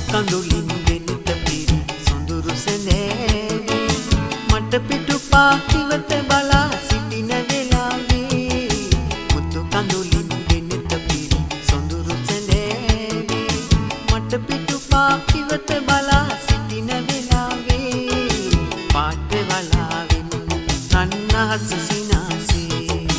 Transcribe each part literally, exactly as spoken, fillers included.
කඳුලින් දෙනිත පිරි සොඳුරු සැඳෑවේ මට පිටුපා ඉවත බලා සිටින වෙලාවේ මුතු කඳුලින් දෙනිත පිරි සොඳුරු සැඳෑවේ මට පිටුපා ඉවත බලා සිටින වෙලාවේ පාට වලාවෙන් රන්නහස සිනාසේ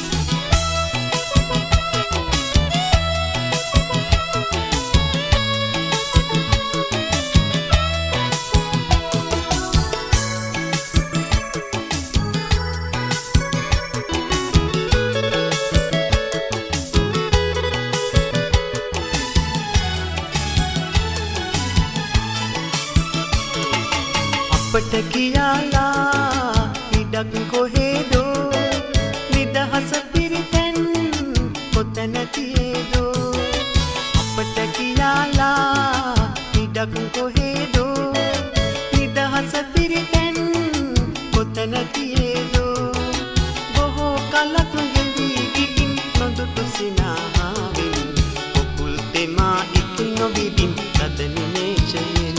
අපට කියාලා ඉඩක් කොහෙදෝ නිදහස පිරිතැන් කොතැන තියේදෝ අපට කියාලා ඉඩක් කොහෙදෝ නිදහස පිරිතැන් කොතැන තියේදෝ බොහෝ කලක් ගෙවී ගිහින් නොදුටු සිනාවෙන් පොකුල් තෙමා ඉති නොවිදින් රද නිමේෂයෙන්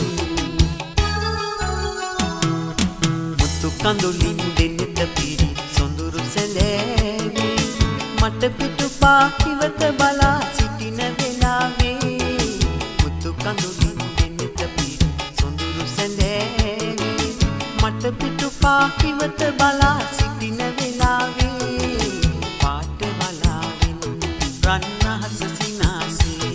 කඳුලින් දෙනෙත පිරි සොඳුරු සැඳෑවේ මට පිටුපා ඉවත බලා සිටින වෙලාවේ මුතු කඳුලින් දෙනෙත පිරි සොඳුරු සැඳෑවේ මට පිටුපා ඉවත බලා සිටින වෙලාවේ පාට වලාවෙන් රන්නහස සිනාසේ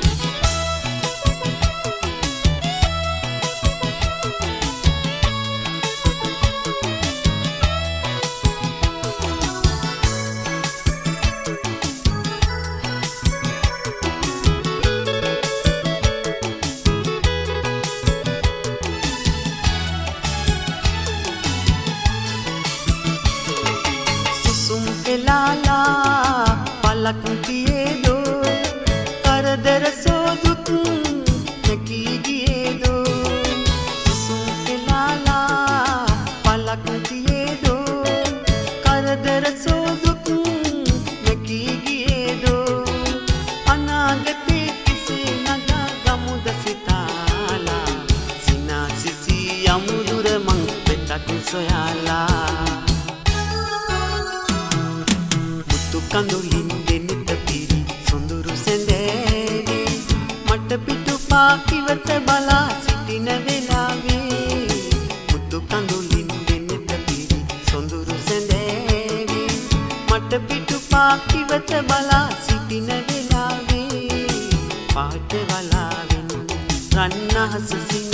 ලාලා පලක් තියේදෝ කරදර සෝදුත් නැකී ගියේදෝ සුසුම් ලාලා පලක් තියේදෝ කරදර සෝදුත් නැකී ගියේදෝ අනාගතේ කිසේ නගා ගමුද සිතාලා සිනාසිසි යමුදුර මං පෙතක් සොයාලා කඳුලින් දෙනෙත පිරි සොඳුරු සැඳෑවේ මට පිටුපා ඉවත බලා සිටින වෙලාවේ මුතු කඳුලින් දෙනෙත පිරි සොඳුරු සැඳෑවේ මට පිටුපා ඉවත බලා සිටින වෙලාවේ පාට වලාවෙන් රන්නහස